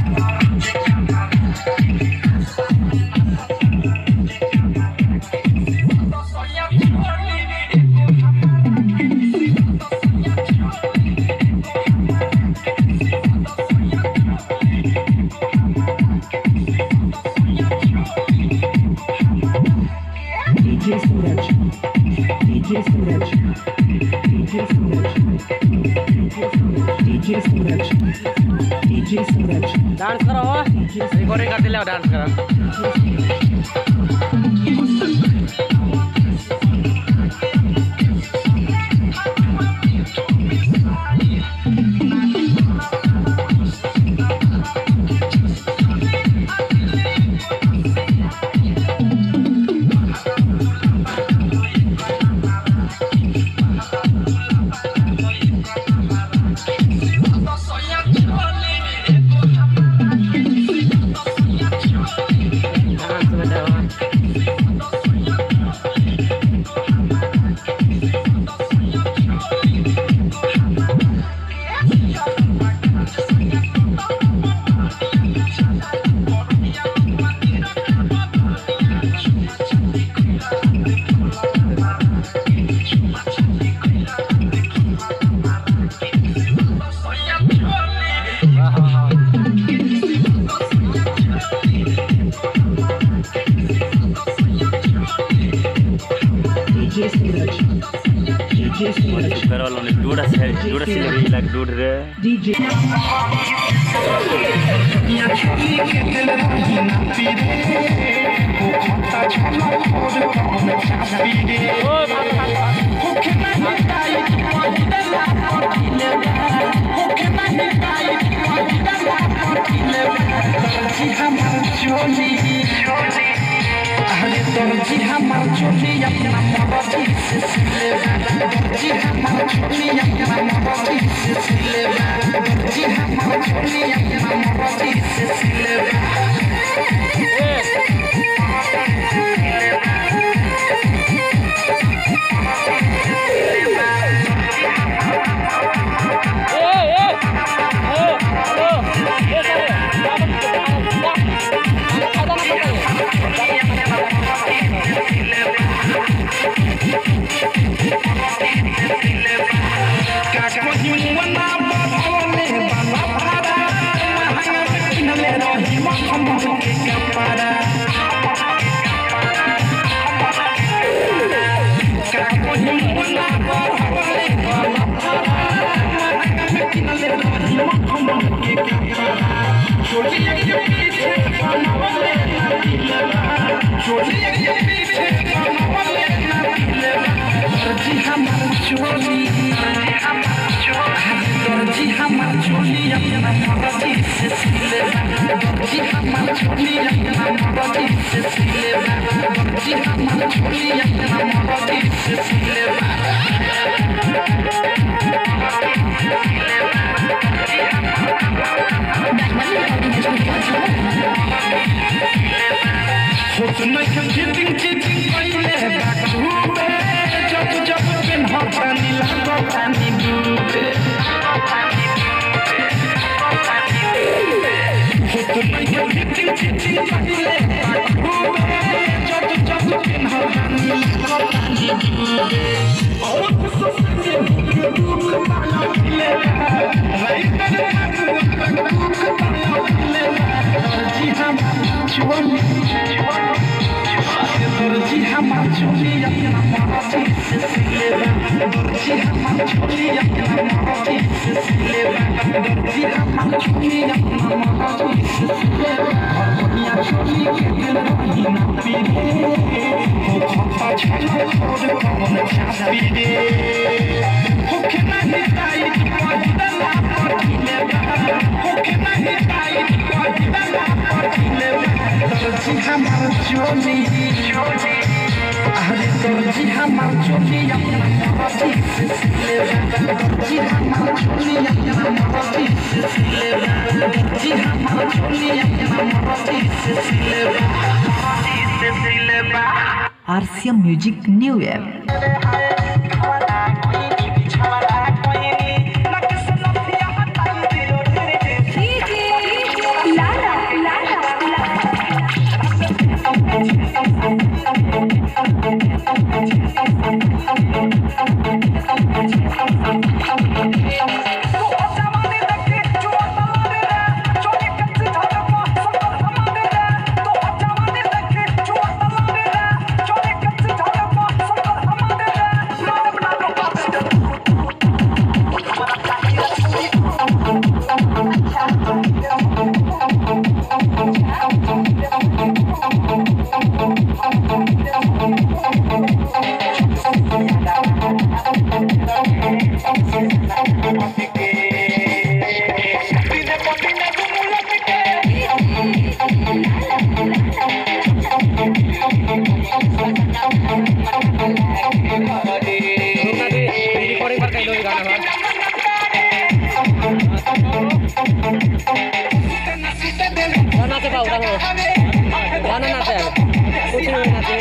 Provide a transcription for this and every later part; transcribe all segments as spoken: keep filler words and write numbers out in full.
Dance करो recording करते ले डांस करो कर वालों ने दूर से दूर से लगी लग दूर रे डीजे या छोटी के दिल की ना पीरे वो खाता छोला और कौन चाबी दे ओ भूखे नहीं ताई कोई दला पीले भूखे नहीं ताई कोई दला पीले जी हमार चोली चोली अरे जी हमार चोली अपना मर्जी से सिले जी हमार चोली अपना मर्जी से सिले जी हमार चोली अपना मर्जी से सिले आरसीएम म्यूजिक न्यू ऐप लाल udah udah mau mana nanti kucing nanti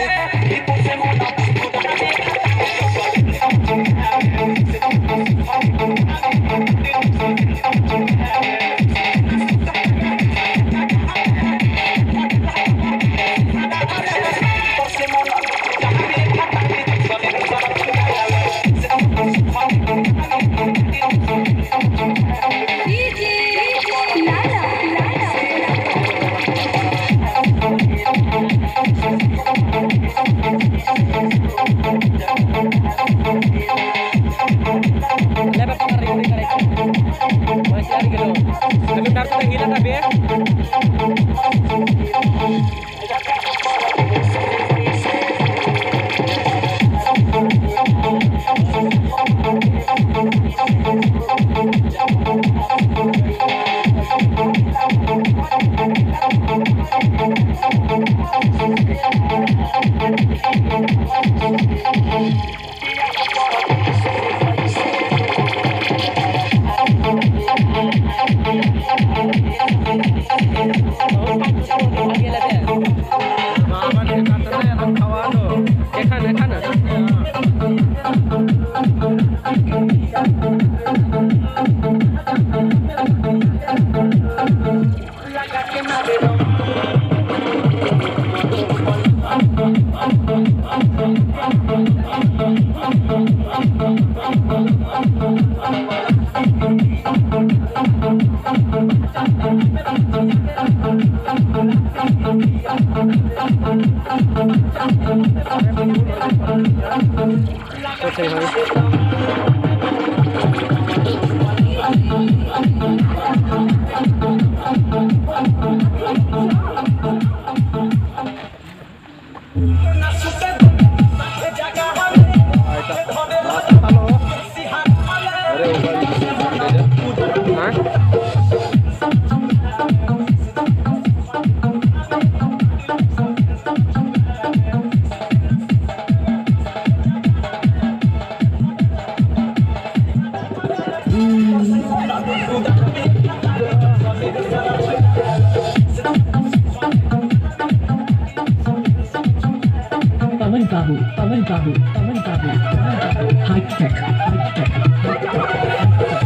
Paman Babu, Paman Babu, Paman Babu, high tech, high tech, high tech.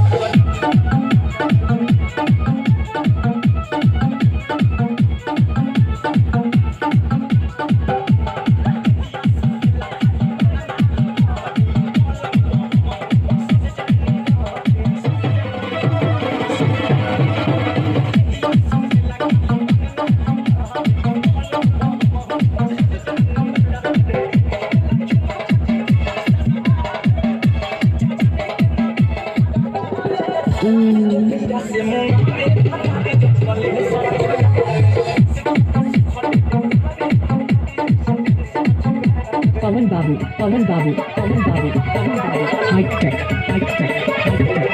Paman Babu, Paman Babu, Paman Babu, Paman Babu, high tech, high tech, high tech.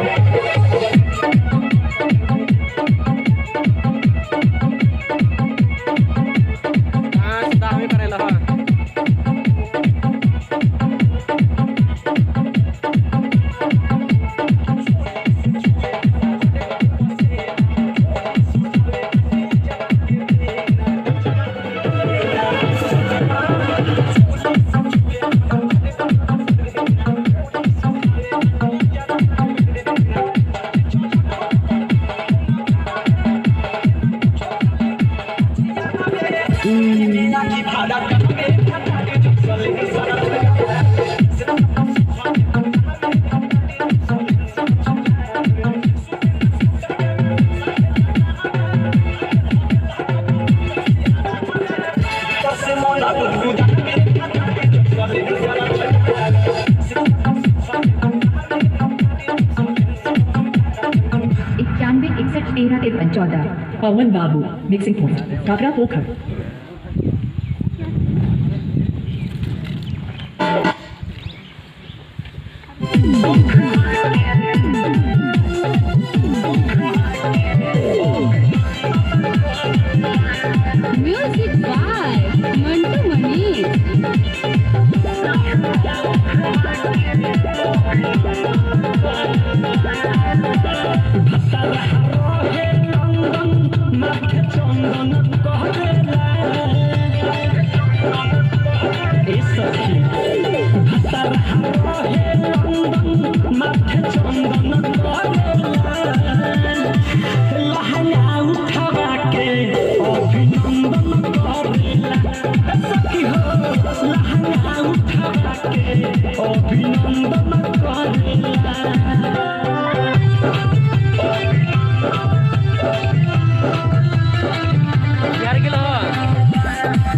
इक्यानवे इकसठ तेरह तिरपन चौदह Paman Babu, mixing point, Kagra Pokhar. Music by Mantu Manish. भत्ता रहा है माथे चंदन कहला ए सखी भतर रहे लंदन माथे चंदन कहला लहंगा उठावा के अभिनंदन करेला सखी हो लहंगा उठावा के अभिनंदन करेला यार किलो